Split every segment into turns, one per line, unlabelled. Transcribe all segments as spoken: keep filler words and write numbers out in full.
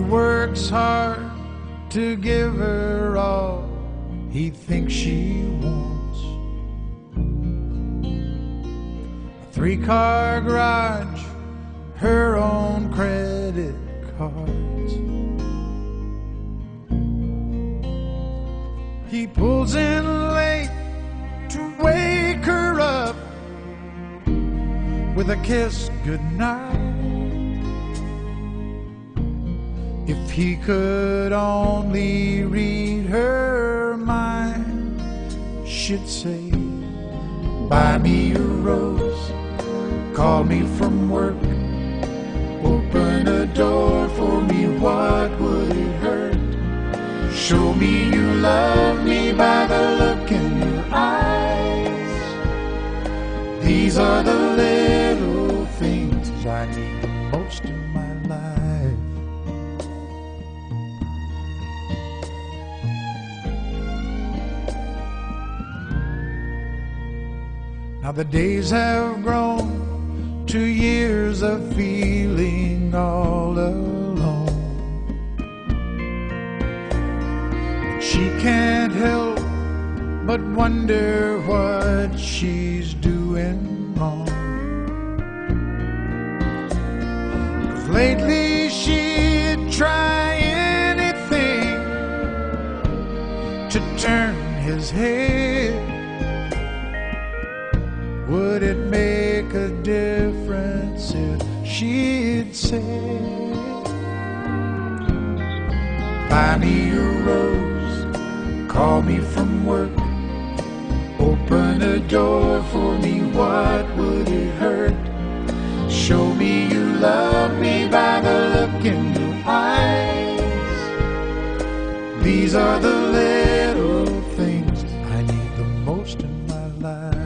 works hard to give her all he thinks she wants. A three-car garage, her own credit cards. He pulls in late to wake her up with a kiss goodnight. If he could only read her mind, she'd say, buy me a rose, call me from work, open a door for me, what would it hurt? Show me you love me by the look in your eyes. These are the little things I need the most in my life. Now the days have grown to years of feeling all alone. She can't help but wonder what she's doing wrong. 'Cause lately she'd try anything to turn his head. Would it make a difference if she'd say, buy me a rose, call me from work, open a door for me, what would it hurt? Show me you love me by the look in your eyes. These are the little things I need the most in my life.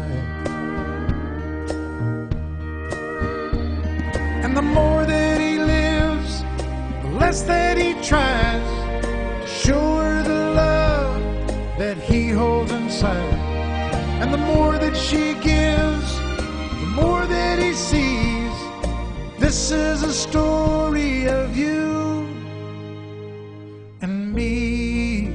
And the more that he lives, the less that he tries to show her the love that he holds inside. And the more that she gives, the more that he sees. This is a story of you and me.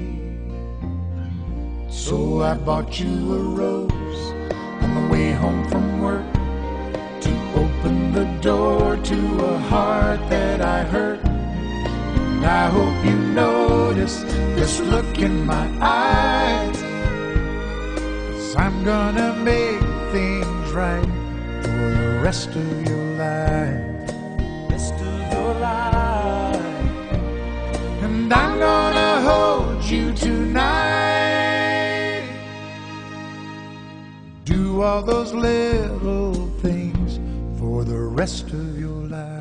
So I bought you a rose on the way home from work, to open the door to a heart that I hurt. And I hope you notice this look in my eyes, 'cause I'm gonna make things right for the rest of your life. Rest of your life. And I'm gonna hold you tonight. Do all those little things for the rest of your life.